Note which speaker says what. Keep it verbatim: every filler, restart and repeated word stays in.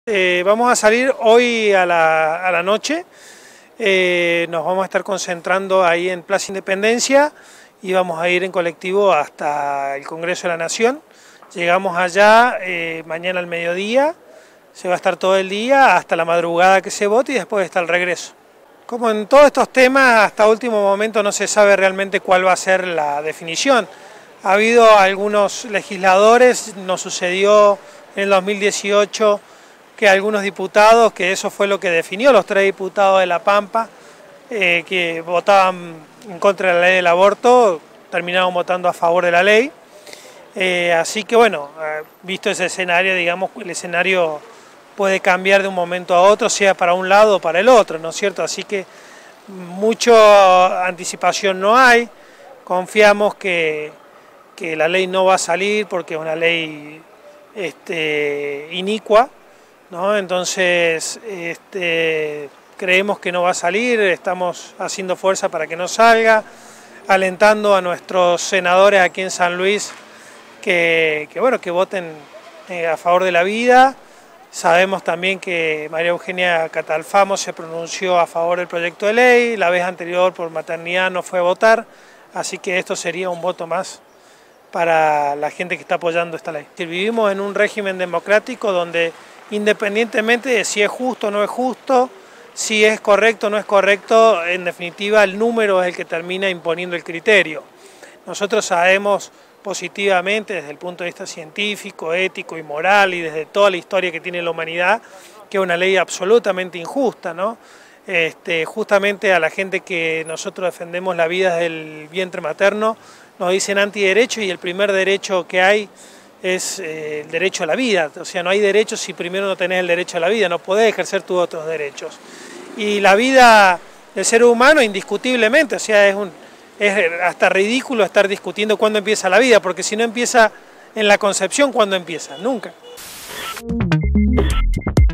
Speaker 1: Eh, vamos a salir hoy a la, a la noche, eh, nos vamos a estar concentrando ahí en Plaza Independencia y vamos a ir en colectivo hasta el Congreso de la Nación. Llegamos allá eh, mañana al mediodía, se va a estar todo el día hasta la madrugada que se vote y después está el regreso. Como en todos estos temas, hasta último momento no se sabe realmente cuál va a ser la definición. Ha habido algunos legisladores, nos sucedió en el dos mil dieciocho, que algunos diputados, que eso fue lo que definió, los tres diputados de La Pampa, eh, que votaban en contra de la ley del aborto, terminaron votando a favor de la ley. Eh, así que bueno, eh, visto ese escenario, digamos, el escenario puede cambiar de un momento a otro, sea para un lado o para el otro, ¿no es cierto? Así que mucha anticipación no hay, confiamos que, que la ley no va a salir porque es una ley este, inicua, ¿no? Entonces este, creemos que no va a salir, estamos haciendo fuerza para que no salga, alentando a nuestros senadores aquí en San Luis que, que, bueno, que voten eh, a favor de la vida. Sabemos también que María Eugenia Catalfamo se pronunció a favor del proyecto de ley, la vez anterior por maternidad no fue a votar, así que esto sería un voto más para la gente que está apoyando esta ley. Vivimos en un régimen democrático donde independientemente de si es justo o no es justo, si es correcto o no es correcto, en definitiva el número es el que termina imponiendo el criterio. Nosotros sabemos positivamente desde el punto de vista científico, ético y moral y desde toda la historia que tiene la humanidad, que es una ley absolutamente injusta, ¿no? Este, justamente a la gente que nosotros defendemos la vida desde el vientre materno, nos dicen antiderecho y el primer derecho que hay es eh, el derecho a la vida, o sea, no hay derechos si primero no tenés el derecho a la vida, no podés ejercer tus otros derechos. Y la vida del ser humano indiscutiblemente, o sea, es, un, es hasta ridículo estar discutiendo cuándo empieza la vida, porque si no empieza en la concepción, ¿cuándo empieza? Nunca.